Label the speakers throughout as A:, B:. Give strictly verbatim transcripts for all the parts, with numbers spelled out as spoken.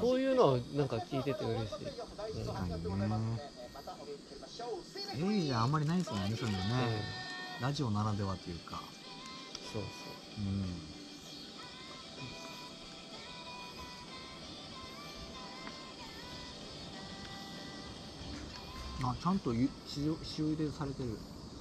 A: そういうのをなんか聞いてて嬉しい。うん、
B: 確かにね。テレビじゃあんまりないですもんね、そういうのね、うん、ラジオならではというか。
A: そうそう、うん、
B: あ、ちゃんと塩塩入れされてる。うん。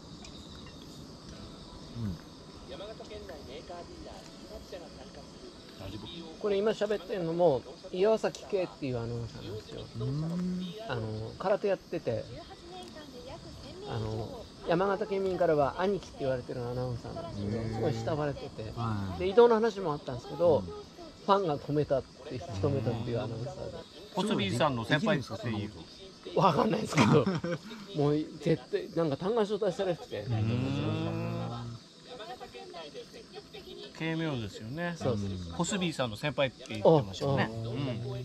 A: 山形県内メーカーディーラーじゅうはち社が参加する。これ今喋ってるのも岩崎圭っていうアナウンサーなんですよ。あの空手やってて、あの山形県民からは兄貴って言われてるアナウンサーなんですけど、すごい慕われてて、で移動の話もあったんですけど、うん、ファンが止めたって止めたっていうアナウンサーで、
C: コスビーさんの先輩ですかっていう。
A: わかんないですけどもう絶対なんか嘆願書出されてて、
C: 軽妙ですよね。
A: そうそう、
C: コスビーさんの先輩って言ってましたね。うん、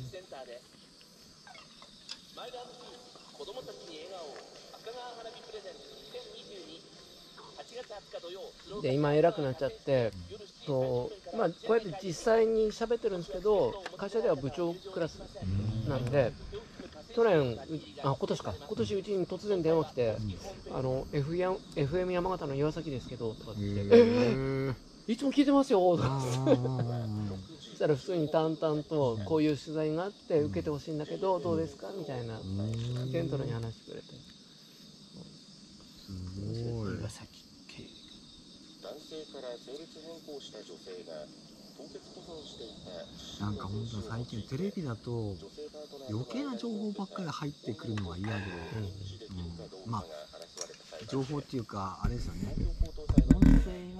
A: で今偉くなっちゃってと、まあ、こうやって実際に喋ってるんですけど、会社では部長クラスなんで、去年あ今年か今年うちに突然電話来て、あの F や エフエム 山形の岩崎ですけどとかって言って、えー、いつも聞いてますよとかってそしたら普通に淡々とこういう取材があって受けてほしいんだけどどうですかみたいなジェントルに話してくれて、
B: すごい。
C: 岩崎圭。
D: 男性から性別変更した女性が凍結保存していた。
B: なんか本当最近テレビだと余計な情報ばっかり入ってくるのは嫌で、うんうん、まあ情報っていうかあれですよね、音声